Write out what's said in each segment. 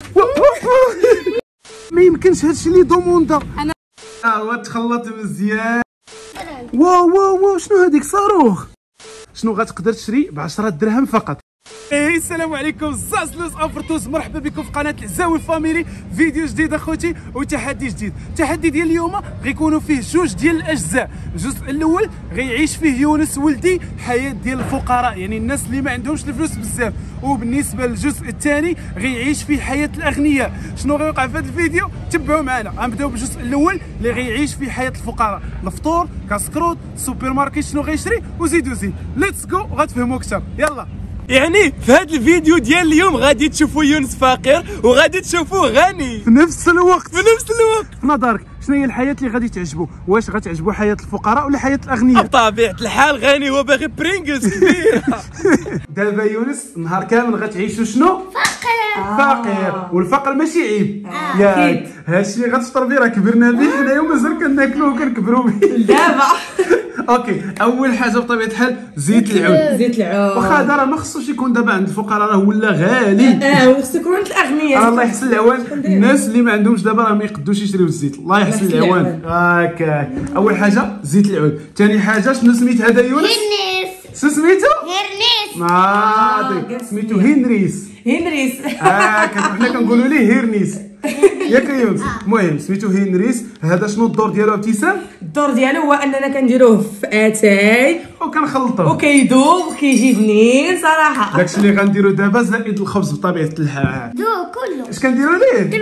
ما يمكنش هادشي اللي دوموندا. انا هو تخلط مزيان. واو واو واو، شنو هذيك صاروخ؟ شنو غتقدر تشري ب 10 دراهم فقط. السلام عليكم زازلوس افرتوس، مرحبا بكم في قناه العزاوي فاميلي. فيديو جديد اخوتي وتحدي جديد. التحدي ديال اليوم غيكونوا فيه جوج ديال الاجزاء. الجزء الاول غيعيش فيه يونس ولدي حياه ديال الفقراء، يعني الناس اللي ما عندهمش الفلوس بزاف، وبالنسبه للجزء الثاني غيعيش فيه حياه الاغنياء. شنو غيوقع في هذا الفيديو؟ تبعوا معنا. غنبداو بالجزء الاول اللي غيعيش فيه حياه الفقراء، الفطور، كاسكروت، سوبر ماركت شنو غيشري وزيدوا زيد. ليتس جو غتفهموا اكثر. يلا. يعني في هذا الفيديو ديال اليوم غادي تشوفوا يونس فقير وغادي تشوفوه غني في نفس الوقت. في نظرك شنو هي الحياه اللي غادي تعجبو؟ واش غتعجبو حياه الفقراء ولا حياه الاغنياء؟ بطبيعه الحال غني هو باغي برينجلز كبير. دابا يونس نهار كامل غتعيشوا شنو؟ فقير. والفقر ماشي عيب ياك. هادشي اللي غتفطر به راه كبرنا به حنايا ومازال كناكلوه وكنكبروا به دابا. اوكي، اول حاجه بطبيعه الحال زيت العود. واخا هذا راه ما خصوش يكون دابا عند الفقراء، راه ولا غالي. وخصو يكون عند الاغنياء. الله يحسن العوان. الناس اللي ما عندهمش دابا راه ما يقدوش يشريو الزيت. الله يحسن العوان. هكا اول حاجه زيت العود. ثاني حاجه شنو سميت هذا يونس؟ هيرنيس. شنو سميتو؟ هيرنيس. سميتو هنريس. هكا حنا كنقولوا ليه هيرنيس ياك يونس. المهم سميتو هنريس. هذا شنو الدور ديالو ابتسام؟ الدور ديالو هو اننا كنديروه في اتاي وكنخلطوه وكيذوب وكيجي بنين صراحه. داكشي اللي غنديرو دابا زائد الخبز بطبيعه الحال. دو كله. اش كنديرو ليه؟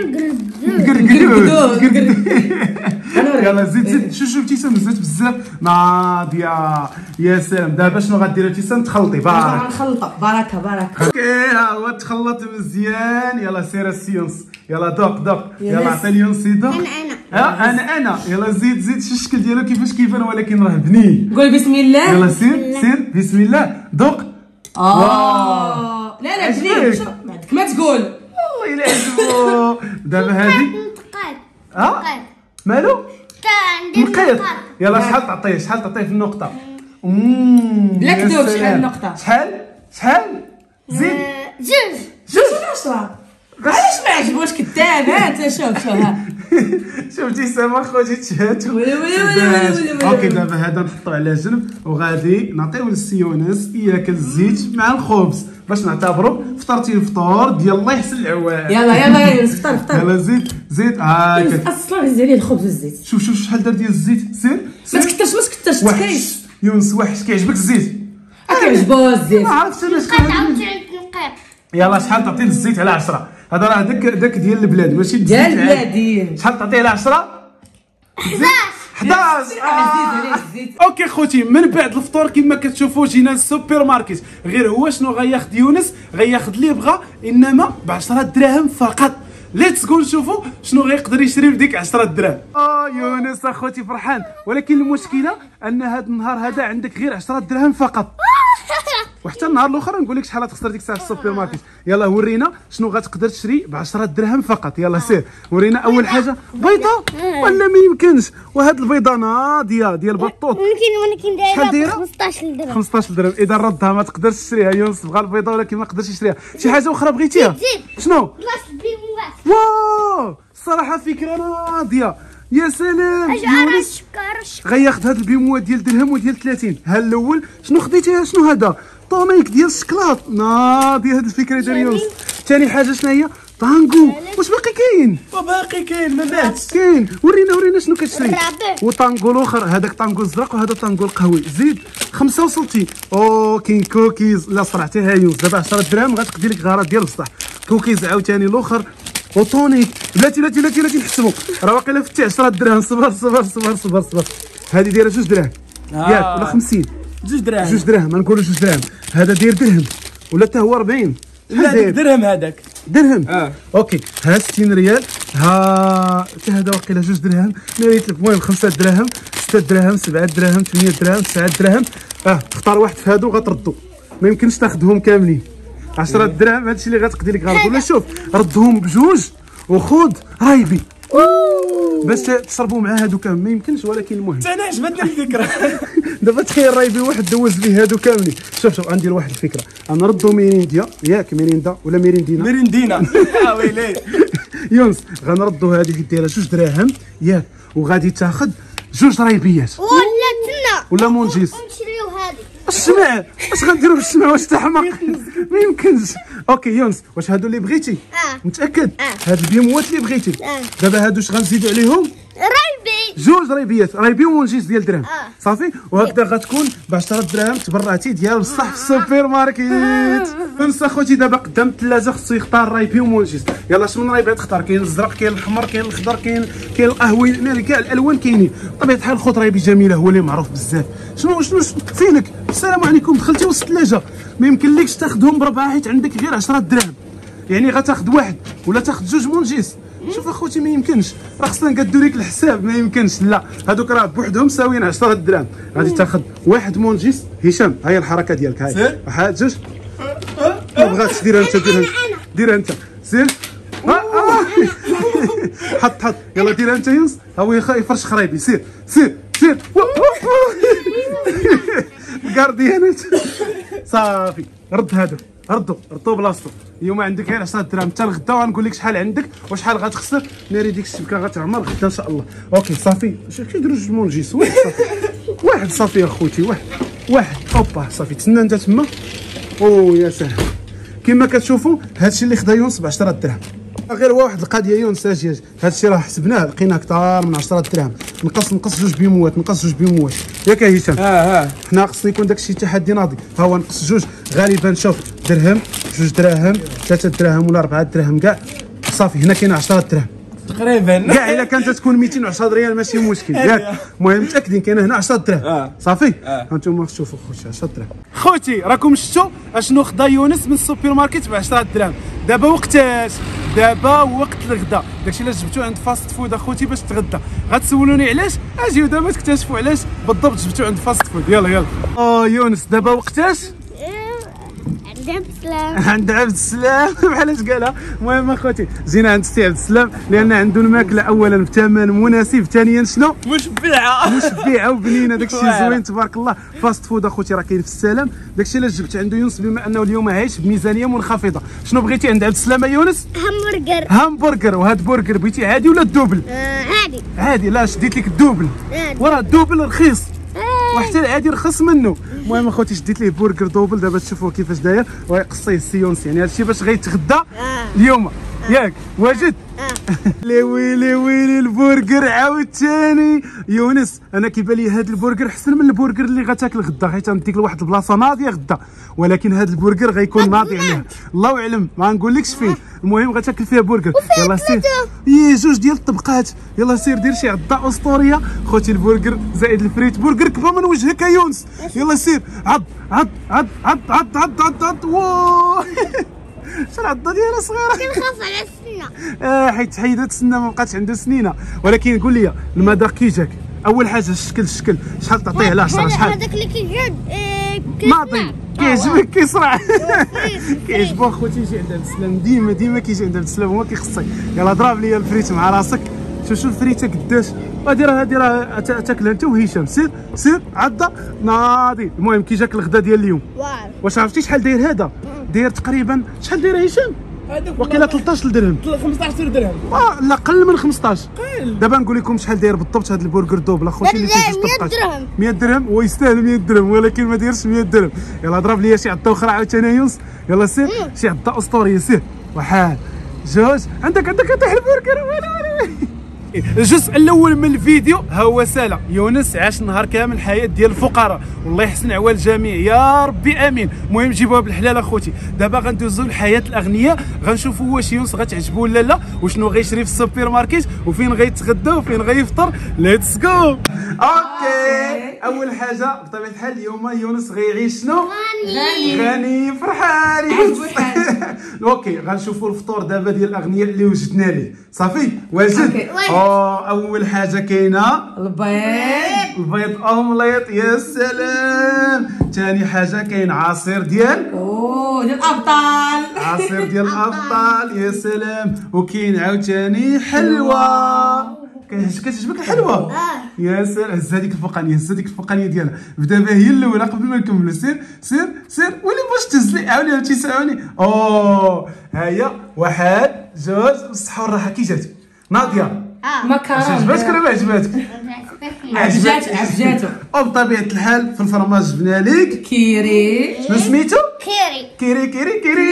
يلا زيد شوف ابتسام زيد بزاف ناضيه. يا سلام. دابا شنو غديري ابتسام؟ تخلطي بارك. غنخلطها بركه. اوكي ها هو تخلط مزيان. يلا سير السيونس. يلا دوق. يلا عطي اليونس يدوق. انا يلا زيد شو الشكل ديالو كيفاش كيبان، ولكن راه بنين. قول بسم الله. يلا سير بسم الله. دوق. لا بنين. شوف بعدك ما تقول. والله الا عجبو. دابا هادي نقيط. مالو؟ نقيط. يلا شحال تعطيه في النقطه؟ لا كذوب. شحال النقطه؟ شحال زيد جوج 10. علاش ما عجبوش كذاب؟ ها انت شوف ها. شفتي سما خوتي تشهاتو. وي. اوكي دابا هذا نحطو على جنب وغادي نعطيو للسيونس ياكل الزيت مع الخبز باش نعتبروا فطرتي الفطور ديال الله يحسن العوان. يلا يونس فطر. يلا زيد هاكا. اصلا زيد عليه الخبز والزيت. شوف شحال دار ديال الزيت. سير ما تكترش وحش. يونس وحش. كيعجبك الزيت؟ كيعجبو الزيت. ما عرفتش انا شكون. يلا شحال تعطي الزيت على 10؟ هذا راه داك ديال البلاد ماشي ديال البلاد. شحال تعطيه على 10؟ 11. الزيت. اوكي خوتي، من بعد الفطور كما كتشوفوا جينا للسوبر ماركت. غير هو شنو غياخذ يونس؟ غياخذ اللي بغا انما ب 10 دراهم فقط. ليتس جو نشوفوا شنو غيقدر يشري بديك 10 دراهم. يونس اخوتي فرحان، ولكن المشكله ان هذا النهار هذا عندك غير 10 دراهم فقط، وحتى النهار الاخر نقول لك شحال تخسر ديك الساعه في السوبر ماركت. يلا ورينا شنو غتقدر تشري ب 10 دراهم فقط. يلا سير ورينا. اول حاجه بيضه ولا ما يمكنش. وهاد البيضه ناضيه ديال بطوط ممكن شحال دايره؟ 15 درهم. 15 درهم. اذا ردها ما تقدرش تشريها. يونس بغى البيضه ولكن ما قدرش يشريها. شي حاجه اخرى بغيتيها؟ زيد. شنو؟ بلاصه البيموات. واو الصراحه فكره ناضيه. يا سلام. يونس الشكر غياخذ هاد البيموات ديال درهم وديال 30. ها الاول شنو خديتيها؟ شنو هذا؟ طوميك ديال الشكلاط. ناضي هاد الفكره ديال يونس. ثاني حاجه شنو هي؟ طانغو. واش باقي كاين؟ وباقي كاين ما ماتش. كاين. ورينا شنو كتشري. الرابع. وطانغو الاخر هذاك طانغو الزرق وهذا طانغو القهوي. زيد 65. كاين كوكيز. لا صراحتي ها يونس دابا 10 دراهم غتقضي لك غرض ديال بصح. كوكيز عاوتاني الاخر وطونيك. بلاتي نحسبوا راه واقيلا فتي 10 دراهم. صبر. هذه دايره 2 دراهم ياك ولا 50؟ 2 دراهم. 2 دراهم نقولوا 2 دراهم. هذا داير درهم ولا حتى هو 40. لا درهم هذاك. درهم. اوكي ها 60 ريال. ها حتى هذا واقيلا 2 دراهم. ناريت لك. المهم 5 دراهم 6 دراهم 7 دراهم 8 دراهم 9 دراهم. تختار واحد في هادو غتردو. ما يمكنش تاخذهم كاملين. 10 دراهم هادشي اللي غتقضي لك غرض. ولا شوف ردهم بجوج وخذ رايبي باش تشربوا مع هادو كامل. ما يمكنش ولكن المهم. انا عجبتني الفكره. دابا تخيل رايبي واحد دوز به هادو كاملين. شوف غندير واحد الفكره، غنردو ميرينديا ياك ميريندا ولا ميريندينا ميريندينا ويلي يونس غنردو هذه ديرها 2 دراهم ياك، وغادي تاخذ 2 رايبيات ولا تنا ولا مونجيس. نشريو هذه الشمع اش غنديرو بالشمع؟ واش تحمق؟ ما يمكنش. اوكي يونس واش هادو اللي بغيتي؟ متاكد؟ هاد البيموات اللي بغيتي دابا هادو اش غنزيدو عليهم؟ رايبي 2 رايبيات، رايبي ومونجيس ديال درهم صافي. وهكذا غتكون ب 10 دراهم تبرعتي ديال بصح في السوبر ماركت. يونس اخوتي دابا قدام الثلاجه خصو يختار رايبي ومونجيس. يلاه شنو من رايبيات تختار؟ كاين الزرق كاين الاحمر كاين الخضر كاين القهوي، يعني كاع الالوان كاينين. بطبيعه الحال خوت رايبي جميله هو اللي معروف بزاف. شنو فينك؟ السلام عليكم دخلتي وسط الثلاجه ما يمكنلكش تاخذهم بربعه حيت عندك غير 10 دراهم، يعني غتاخذ واحد ولا تاخذ 2 مونجيس. شوف اخوتي ما يمكنش، راه خصنا نقادو لك الحساب، ما يمكنش. لا هذوك راه بوحدهم ساويين 10 دراهم. غادي تاخذ 1 مونجيس. هشام هاي الحركه ديالك، هاي واحد 2 ما بغاتش ديرها انت، ديرها انت سير. حط يلا ديرها انت يونس. ها هو يفرش خرايبي. سير الكارديانات صافي. رد هادو ردو بلاصتو. اليوم عندك غير 10 دراهم حتى الغدا، وغنقول لك شحال عندك وشحال غتخسر. ناري ديك الشبكه غتعمر غدا ان شاء الله. اوكي صافي. كيديروا 2 مونجيس؟ واحد صافي اخوتي، واحد اوبا صافي. تسنى انت تما. او يا سهل. كما كتشوفوا هادشي اللي خدا يونس ب 10 دراهم. غير واحد القضيه يونس، اجي هادشي راه حسبناه لقينا اكثر من 10 دراهم. نقص 2 بيموات، نقص 2 بيموات ياك هشام. حنا خصنا يكون داكشي تحدي ناضي. ها هو نقص 2 غالبا. شوف درهم 2 دراهم 3 دراهم ولا 4 دراهم كاع صافي. هنا كاين 10 دراهم تقريبا كاع. الا كانت تكون 210 ريال ماشي مشكل ياك. المهم متاكدين كاين هنا 10 دراهم صافي. هانتوما شوفوا خوتي 10 دراهم. خوتي راكم شفتوا اشنو خدا يونس من السوبر ماركت ب 10 دراهم. دابا وقتاش؟ دابا وقت الغداء. داكشي اللي جبتو عند فاست فود اخوتي باش تغدى. غتسولوني علاش؟ اجيو دابا تكتشفوا علاش بالضبط جبتو عند فاست فود. يلا يونس دابا وقتاش؟ عند عبد السلام. عند عبد السلام بحال اش قالها. المهم اخوتي جينا عند سي عبد السلام لان عنده الماكله اولا بثمن مناسب، ثانيا شنو مشبعه وبنينه. داكشي زوين تبارك الله. فاست فود اخوتي راه كاين في السلام. داكشي اللي جبت عنده يونس بما انه اليوم عايش بميزانيه منخفضه. شنو بغيتي عند عبد السلام يونس؟ همبرجر. وهاد برجر بغيتي عادي ولا الدوبل؟ عادي. لا شديت لك الدوبل، وراه الدوبل رخيص وحتى العادي رخص منه. المهم اخوتي شديت ليه برجر دوبل. دابا تشوفوا كيفاش داير ويقصيه السيونس، يعني هادشي باش غيتغدى اليوم ياك. واجد لي ويلي البرجر عاوتاني. يونس انا كيبان لي هذا البرجر احسن من البرجر اللي غتاكل غدا، حيت غنديك لواحد البلاصه ناضيه غدا، ولكن هذا البرجر غيكون ناضي عليها الله اعلم، ما نقولكش فين. المهم غتاكل فيها برجر. يلا سير 2 ديال الطبقات. يلا سير دير شي عضه اسطوريه خوتي. البرجر زائد الفريت، برجر كبر من وجهك يا يونس. يلا سير عض واو شنو العضه ديالها صغيره. كنخاف على السنه حيت حيدات السنه ما بقاتش عندها سنينه. ولكن قول لي المذاق كي جاك؟ اول حاجه الشكل شحال تعطيه على 10؟ شحال هذاك اللي كيجي ناضي كيعجبك كيصرع كيعجبو اخوتي. يجي عند عبد السلام ديما كيجي عند عبد السلام هو كيخصك. يلا ضرب لي الفريت مع راسك. شوف الفريته قداش. هادي راه تاكلها انت وهشام. سير عضه ناضي. المهم كي جاك الغدا ديال اليوم واش عرفتي شحال داير هذا؟ داير تقريبا شحال داير هشام؟ وكيلا 13 درهم 15 درهم. لا قل من 15. دابا نقول لكم شحال داير بالضبط هذا البرجر دوبل اخوتي اللي فيه 100 درهم. 100 درهم. هو يستاهل 100 درهم ولكن ما دايرش 100 درهم. يلا ضرب لي شي عضه اخرى عاوتاني يونس. يلا سير شي عضه اسطوريه. سير 1 2 عندك يطيح البرجر. الجزء الاول من الفيديو ها هو سالا. يونس عاش نهار كامل حياه ديال الفقراء، والله يحسن عوال الجميع يا ربي امين. المهم جيبوها بالحلال اخوتي. دابا غندوزو لحياه الاغنياء، غنشوفوا واش يونس غتعجبو ولا لا، وشنو غيشري في السوبر ماركت، وفين غيتغدى وفين غيفطر. ليتس جو. اوكي اول حاجه بطبيعه الحال اليوم يونس غيعيش شنو؟ غني فرحان. اوكي غنشوفوا الفطور دابا ديال الاغنياء اللي وجدنا ليه. صافي واجد. اول حاجه كاينه البيض اومليط. يا سلام. ثاني حاجه كاين عصير ديال الابطال. عصير ديال الابطال. يا سلام. وكاين عاوتاني حلوه. كتعجبك الحلوه؟ يا سلام، هز هذيك الفوقانيه ديالها، بدا بها هي الاولى قبل ما نكملوا. سير ولي باش تهز لي، عاوني تيساوني. ها هي 1 2 بالصحه والراحه. كي جات ناضيه؟ مكرونه. عجبتك ولا ما عجباتك؟ عجباتو. وبطبيعه الحال في الفرماج جبنا لك كيري. شنو سميتو؟ كيري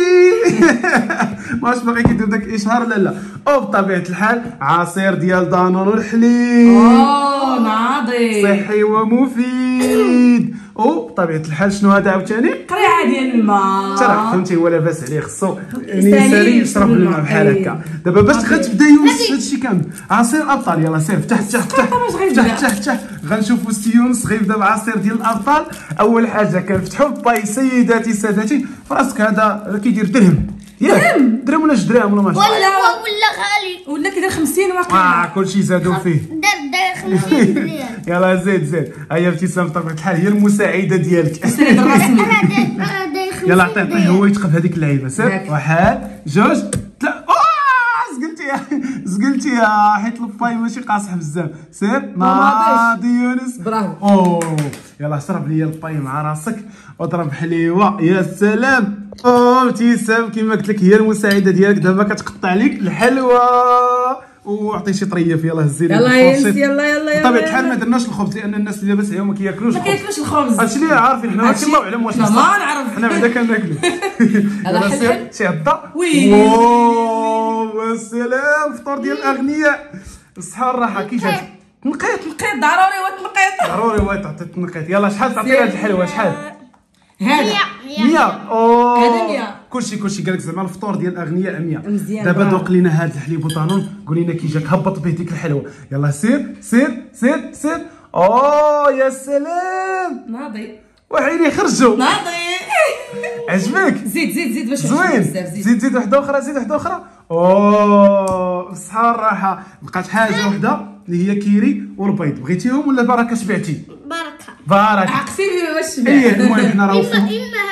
ماش باغي كيدير داك الاشهار. لا وبطبيعه الحال عصير ديال دانون الحليب. ناضي صحي ومفيد. وبطبيعه الحال شنو هذا عاوتاني؟ قريعه ديال الماء. ترى فهمتي هو لاباس عليه، خصو يسالي يشرب الماء بحال هكا. دابا باش غتبدا يونس هادشي كامل عصير ابطال. يلاه سير فتح غنشوفوا سي يونس غيبدا بعصير ديال الابطال. اول حاجه كنفتحوا الباي سيداتي سادتي. فراسك هذا كيدير درهم ياك؟ درهم ولا 2 دراهم ولا ما ولا غالي ولا كيدير 50 واقيلا. كلشي زادوا فيه. دار 50 ريال. يلاه زيد. هيا ابتسام بطبيعه الحال هي المساعده ديالك. يلا عطيه هو يتقف هذيك اللعيبه. سير 1 2 3. زقلتيها حيت الباي ماشي قاصح بزاف. سير ناضي يونس. برافو. يلا شرب لي الباي مع راسك وضرب حليوه. يا سلام. ابتسام كيما قلت لك هي المساعده ديالك. دابا كتقطع لك الحلوه وعطي شي طريف. يلا هزي لي يلا بطبيعه الحال ما درناش الخبز لان الناس اللي لاباس عليهم ما كياكلوش الخبز. هادشي اللي عارفين حنا، ولكن الله اعلم واش ما نعرف حنا بعدا كناكلو. يلا سير شي عضه. يا سلام، فطور ديال الاغنياء. الصحه والراحه. كي جات؟ تنقيط ضروري تعطي التنقيط. يلا شحال تعطي هاد الحلوه؟ شحال؟ هذا 100. هذا 100. كلشي قال لك زعما الفطور ديال الاغنياء 100. مزيان. دابا دوق لينا هاد الحليب وطانون، قول لنا كي جاك، هبط به ديك الحلوه. يلا سير. يا سلام، ناضي وعيني خرجوا. عجبك؟ زيد باش زوين. زيد واحده اخرى. الصحه والراحه. بقات حاجه وحده اللي هي كيري والبيض. بغيتيهم ولا بركه شبعتي؟ بركه. عقسي واش شبع. المهم حنا راه هذا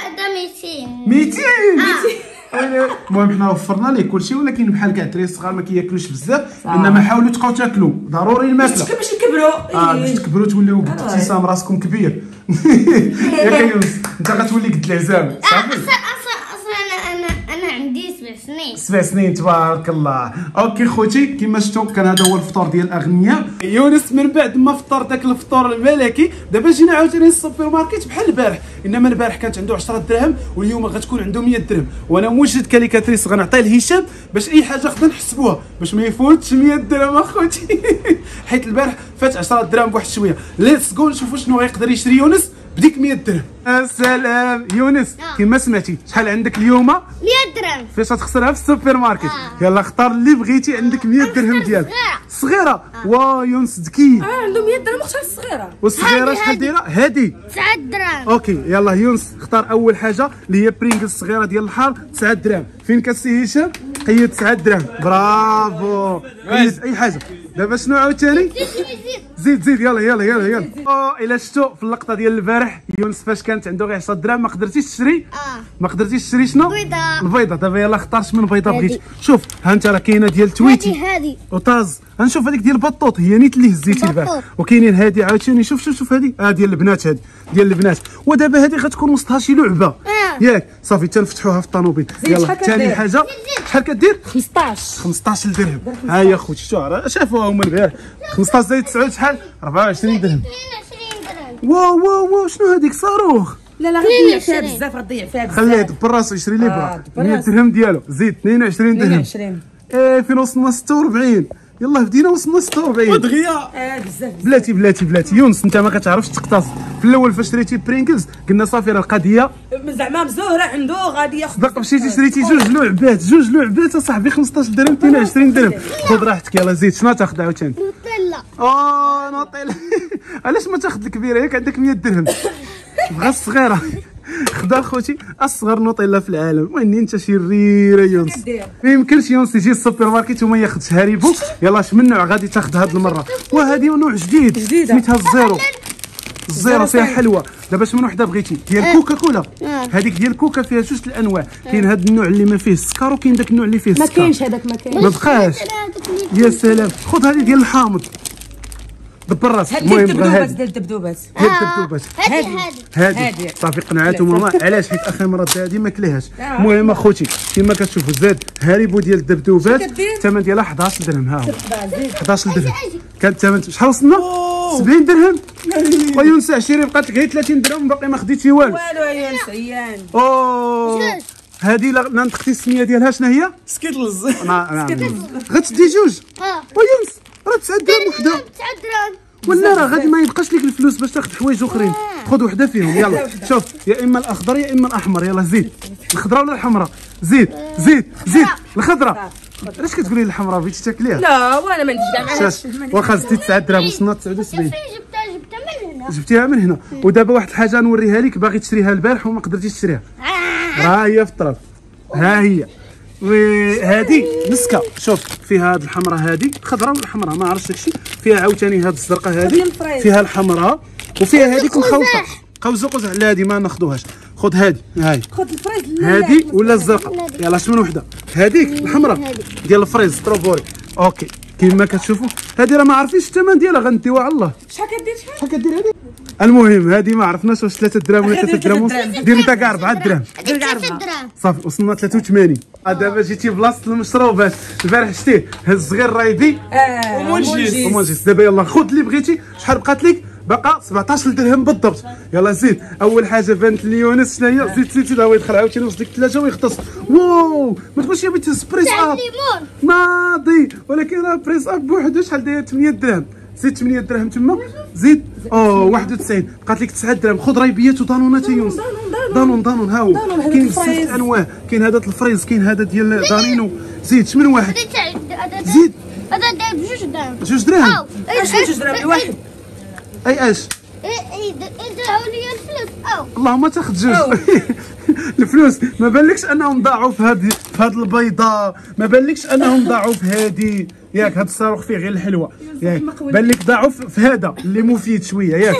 200. المهم حنا وفرنا ليه كلشي، ولكن بحال كاع الدراري الصغار ما كياكلوش بزاف. انما حاولوا تبقاو تاكلوا ضروري الماكله باش نكبروا. باش تكبروا توليو ابتسام راسكم كبير. ياك يونس انت غتولي قد العزام صافي. انا عندي 7 سنين. 7 سنين تبارك الله. اوكي خوتي كما شفتوا كان هذا هو الفطور ديال الاغنياء. يونس من بعد ما فطر داك الفطور الملكي دابا جينا عاوتاني للسوبر ماركت بحال البارح. انما البارح كانت عنده 10 دراهم واليوم غتكون عنده 100 درهم. وانا موجد كاليكاتريس غنعطيه لهشام باش اي حاجه خصنا نحسبوها باش ما يفوتش 100 درهم اخوتي. حيت البارح فات 10 دراهم بواحد شويه. ليتس جو نشوفوا شنو غيقدر يشري يونس بديك 100 درهم. السلام يونس، كما سمعتي شحال عندك اليوم؟ 100 درهم. فاش غتخسرها في السوبر ماركت. يلا اختار اللي بغيتي. عندك 100 درهم ديالك. صغيره. يونس ذكي. عنده 100 درهم اختار الصغيره. والصغيره شحال دايره؟ هادي 9 دراهم. اوكي يلا يونس اختار اول حاجه اللي هي برينجل الصغيره ديال الحار 9 دراهم. فين كتسي هشام؟ قيد 9 دراهم. برافو. قيد اي حاجه. دابا شنو عاوتاني؟ زيد يلا. الا شفتوا في اللقطه ديال البارح يونس فاش كانت عنده غير 10 دراهم ما قدرتيش تشري. ما قدرتيش تشري شنو؟ البيضه. دابا يلا اختار من بيضه بغيتي. شوف ها انت راه كاينه ديال تويتي هذه وطاز. غنشوف هذيك ديال البطوط هي نيت اللي هزيتي البارح. وكاينين هذه عاوتاني. شوف هذه ديال البنات. هذه ديال البنات. ودابا هذه غتكون وسطها شي لعبه ياك صافي تنفتحوها في الطوموبيل. يلا ثاني حاجه شحال كدير؟ 15 درهم. ها يا خوتي شافوها هما البارح. 15 زائد 9 شحال؟ 24 درهم. 22 درهم. واو شنو هذيك صاروخ؟ لا غتضيع فيها بزاف خليه براسو يشري لي برا 100 درهم ديالو. زيد 22 درهم. فين وصلنا 46. يلا بدينا وصلنا 46 ودغيا. بزاف بلاتي يونس انت ما كتعرفش تقتص. في الاول فاش شريتي برينكلز قلنا صافي راه القضيه زعما مزهره عنده غادي ياخذ. صدق مشيتي شريتي جوج لعبات اصاحبي 15 درهم 22 درهم. خذ راحتك. يلا زيد شنو تاخذ عاوتاني؟ نوتيلا. علاش ما تاخذ الكبيره ياك عندك 100 درهم؟ بغا الصغيره. خدا خوتي اصغر نوتيلا في العالم. ويني انت شريره يونس. ما يمكنش يونس يجي للسوبر ماركت وما ياخذش هاريبو. يلا اش من نوع غادي تاخذ هاد المره؟ وهذه نوع جديد سميتها الزيرو. الزيرو فيها حلوه. دابا شنو وحده بغيتي ديال كوكا كولا؟ هذيك ديال كوكا فيها جوج الانواع، كاين هذا النوع اللي ما فيه السكر وكاين داك النوع اللي فيه السكر. ما كاينش هذاك، ما كاينش، ما بقاش. يا سلام، خذ هذه ديال الحامض دبر راسك. المهم الدبدوبات ديال الدبدوبات، ديال الدبدوبات هذه صافي قنعاتو ماما. علاش؟ حيت اخر مره هذه ما كليهاش. المهم اخوتي كما كتشوفوا زاد هاريبو ديال الدبدوبات الثمن ديالها 11 درهم. ها هو 11 درهم كان الثمن. شحال وصلنا؟ 70 درهم. ويونس 20 بقات لك غير 30 درهم باقي ما خديتي والو. والو يا يونس عيان. هذه لا نطقتي السميه ديالها شنو هي؟ سكيتلز. غتدي جوج. ويونس راه 9 درهم وحده. 9 درهم ولا راه غادي ما يبقاش لك الفلوس باش تاخذ حوايج اخرين. خذ وحده فيهم يلا. شوف يا اما الاخضر يا اما الاحمر. يلا زيد الخضراء ولا الحمراء؟ زيد الخضراء. علاش كتقولي الحمراء بغيتي تاكليها؟ لا وانا ما نديش كاع معليش. واخا زدتي 9 دراهم وصلنا 79. جبتها من هنا. جبتيها من هنا. ودابا واحد الحاجه نوريها لك، باغي تشريها البارح وما قدرتيش تشريها. راه هي في الطرف. ها هي وهذه مسكه. شوف فيها هاد الحمراء، هذه الخضراء ولا الحمراء ما عرفتش داكشي. فيها عاوتاني هاد الزرقاء، هذه فيها الحمراء وفيها هذيك مخلطه. قوزه لا هذه ما ناخذوهاش. خذ هذه هاي. خذ الفريز هذه ولا الزرقاء؟ يلا شمن وحده. هذيك الحمراء ديال الفريز ستروبوري. اوكي كيما كتشوفوا هذه راه ما عارفينش الثمن ديالها، غنديوها على الله. شحال كدير؟ شحال كدير هذه؟ المهم هذه ما عرفناش واش 3 دراهم ولا 3 دراهم ونص. دير انت كاع 4 دراهم. 3 درهم صافي وصلنا 83. دابا جيتي بلاصه المشروبات. البارح شتيه هاد الصغير رايدي ومونجيس. دابا يلا خذ اللي بغيتي. شحال بقات لك؟ بقى 17 درهم بالضبط. يلا زيد. اول حاجه بانت لي يونس شنو هي؟ زيد هو يدخل عاوتاني وسط ديك الثلاجه ويغطس. واو ما تقولش يا بنتي سبريس اب ناضي، ولكن راه بريس اب بوحدو شحال داير 8 درهم. زيد 8 درهم تما. زيد 91 بقات لك 9 درهم. خذ رايبيات ودانونات يونس. دانون ها هو كاين 6 انواع. كاين هذا الفريز، كاين هذا ديال دارينو. زيد شمن واحد. زيد هذا داير بجوج درهم. 2 درهم. اش 2 درهم الواحد؟ اي اش؟ ادعوا لي الفلوس. اللهم تاخذ جوج. الفلوس ما بالكش انهم ضاعوا في هاد البيضه، ما بالكش انهم ضاعوا في هادي ياك. هاد الصاروخ فيه غير الحلوه ياك. بان لك ضاعوا في هذا اللي مفيد شويه ياك.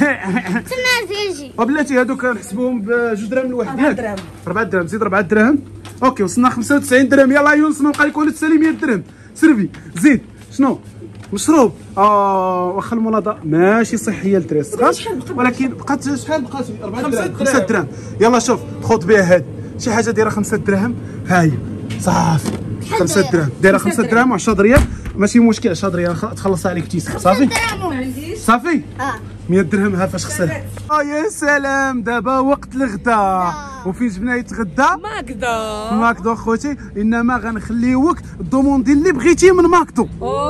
تما تيجي وبلاتي هادوك نحسبوهم ب 2 درهم الواحد. 4 درهم. زيد 4 دراهم. اوكي وصلنا 95 درهم. يلا يونس ما بقى لك والو تسالي 100 درهم. سربي زيد شنو مشروب. واخا المناضه ماشي صحيه للدراري الصغار، ولكن بقات شحال؟ بقات 4 درهم 5 درهم. يلا شوف خذ بها هذه شي حاجه دايره 5 درهم. ها هي صافي 5 درهم دايره 5 درهم و10 ريال. ماشي مشكل 10 ريال تخلصها عليك ابتسام. صافي صافي 100 درهم. ها فاش خسرت. يا سلام. دابا وقت الغداء. وفين جبنا يتغدى؟ ماكدو اخوتي. انما غنخليوك دوموندي اللي بغيتي من ماكدو.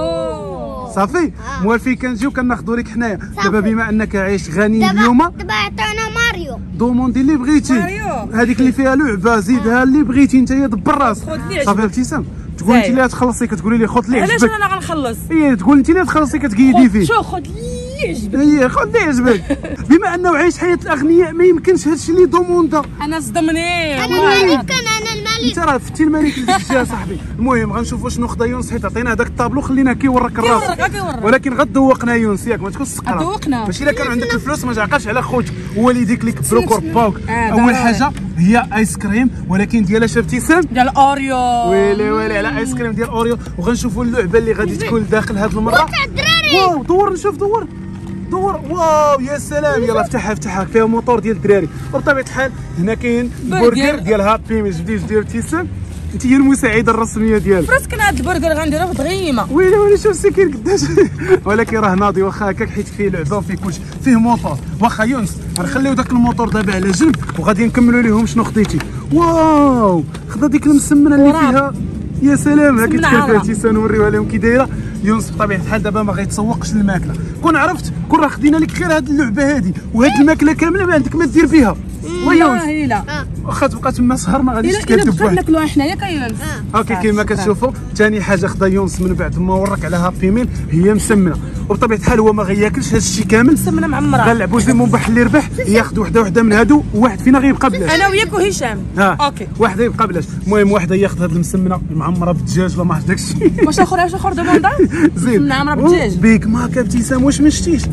صافي موالفين كنجيو كناخذوا لك حنايا. دابا بما انك عايش غني اليوم دابا عطانا ماريو. دوموندي اللي بغيتي. هذيك اللي فيها لعبه زيدها اللي بغيتي انت دبر راسك. صافي ابتسام تقول انت اللي غتخلصي كتقولي لي خذ لي عجبك. علاش انا غنخلص؟ تقول انت اللي غتخلصي كتقيدي فيه. شو خذ لي عجبك. خذ لي عجبك. بما انه عايش حياه الاغنياء ما يمكنش هادشي اللي دوموندا. انا صدمني. انا الملك. انا الملك. انت راه فتي الملك اللي ديك الجهه صاحبي. المهم غنشوفوا شنو خدا يونس حيت عطينا هذاك الطابلو خلينا كيورك الراس. ولكن غدوقنا يونس ياك ما تكونش سكران. دوقنا ماشي الا كان عندك الفلوس ما تعقلش على خوتك ووالديك اللي كبروا كورباوك. اول حاجه هي ايس كريم، ولكن ديال اش ابتسام؟ ديال اوريو. ويلي على ايس كريم ديال اوريو. وغنشوفوا اللعبه اللي غادي تكون داخل هذه المره. واو دور نشوف دور. واو يا سلام. يلا افتحها فيها موتور ديال الدراري. وبطبيعه الحال هنا كاين برجر ديال هابي ميل جديد ديال ابتسام. انت هي المساعده الرسميه ديالك. فراسك هاد البرجر غنديروه بدغيمه. ويلي شوف سكين قداش. ولكن راه ناضي واخا هكاك حيت فيه لعبه وفيه كلشي. فيه موتور. واخا يونس غنخليو داك الموتور دابا على جنب وغادي نكملوا لهم شنو خديتي. واو خدا ديك المسمنه اللي فيها. يا سلام هاك كيفاش تيسنوريوها لهم كي دايره. يونس بطبيعه الحال دابا ما غيتسوقش الماكله. كون عرفت كون راه خدينا لك غير هاد اللعبه هادي وهاد الماكله كامله ما عندك ما دير فيها. لا واخا تبقى تما سهر ما غاديش تكذب بواحد. ناكلوها حنايا كيونس. اوكي كيما كتشوفوا ثاني حاجه خدا يونس من بعد ما ورك على هابي ميل هي مسمنه. وبطبيعه الحال هو ما غياكلش هذا الشيء كامل. مسمنه معمره. غنلعبوا زي منبح اللي ربح ياخذ وحده من هادو وواحد فينا غيبقى بلاش. انا وياك وهشام. اوكي واحد يبقى بلاش. المهم واحد ياخذ هاد المسمنه المعمره بالدجاج ولا ما عرفت داك الشيء. واش اخر دابا نضرب؟ زين معمره بالدجاج. بيك ماك ابتسام واش ما شتيش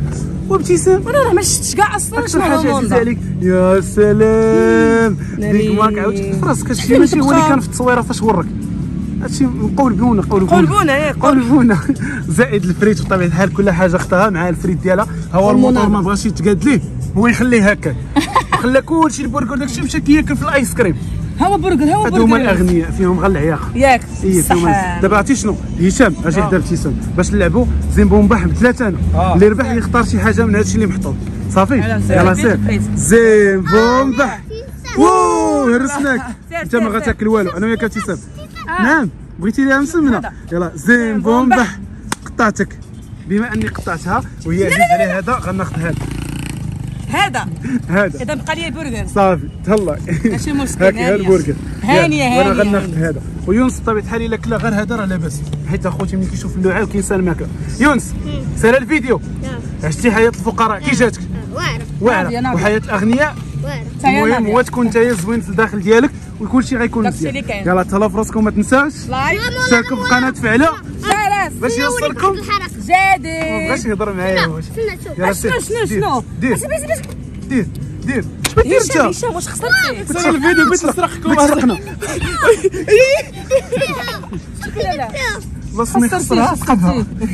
وابتسام. انا راه ما شفتش كاع اصلا اكثر شنو حاجه عزيزه روموندا. عليك. يا سلام ديك ماك عاودت في راسك. هادشي ماشي هو اللي كان في التصويره فاش ورك. هادشي نقول بونا قلبونا ياك قلبونا. زائد الفريت بطبيعه الحال كل حاجه اختها مع الفريت ديالها. هو الموتور ما بغاش يتقاد ليه هو يخليه هكا. خلى كلشي البرجر داكشي مشى كياكل في الايس كريم. هو برجر هادو هما الاغنياء فيهم غير العياقه ياك فيهم. صح. دابا عرفتي شنو هشام اجي حدا ابتسام باش نلعبوا زيمبومبا بثلاثه انا اللي ربح يختار شي حاجه من هادشي اللي محطوط صافي. يلاه سير زيمبومبا. واو هرسناك انت ما غتاكل والو انا وياك ابتسام. نعم بغيتي ليها مسمنه. يلا زيمبومبا قطعتك. بما اني قطعتها وهي عزيز عليها هذا غناخذ هذا اذا بقى لي برجر صافي تهلا. ماشي مشكل. هاكي البرجر هانيه وانا غناخذ هذا. ويونس بطبيعه الحال الا كلا غير هذا راه لاباس حيت اخوتي ملي كيشوف اللعاب كينسى الماكله. يونس سال الفيديو. عشتي حياه الفقراء كي جاتك؟ واعره. وحياه الاغنياء المهم هو تكون نتايا زوين في الداخل ديالك وكل شيء غيكون مزيان. يلا تهلاو في راسكم ما تنساوش تشاركوا في القناه تفعلوا باش يوصلكم جديد. باش يهضر معايا واش. يلا شنو دير دير ما دير انت. هشام واش خسرتي؟ سال الفيديو بغيت نسرقكم سرقنا. لا بلاصه ما يخسرها سقفها.